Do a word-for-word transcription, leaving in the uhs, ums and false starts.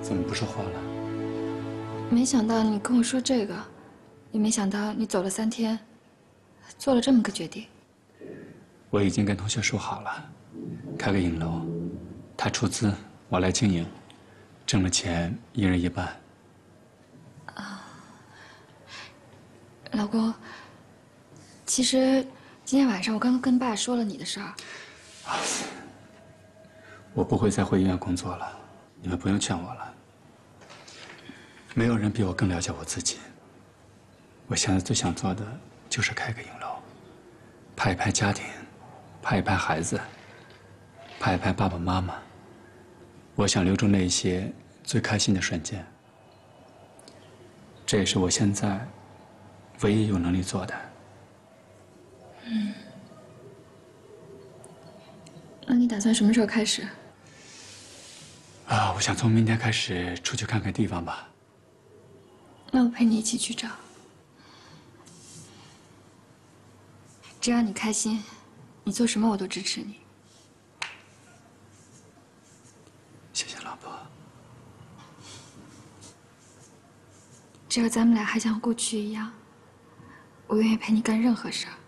怎么不说话了？ 没想到你跟我说这个，也没想到你走了三天，做了这么个决定。 我已经跟同学说好了，开个影楼，他出资，我来经营，挣了钱一人一半。 啊，老公，其实今天晚上我刚刚跟爸说了你的事儿。 啊，我不会再回医院工作了，你们不用劝我了。没有人比我更了解我自己。我现在最想做的就是开个影楼，拍一拍家庭，拍一拍孩子，拍一拍爸爸妈妈。我想留住那些最开心的瞬间。这也是我现在唯一有能力做的。 嗯。那你打算什么时候开始？ 啊，我想从明天开始出去看看地方吧。 那我陪你一起去找。只要你开心，你做什么我都支持你。 谢谢老婆。 只要咱们俩还像过去一样，我愿意陪你干任何事儿。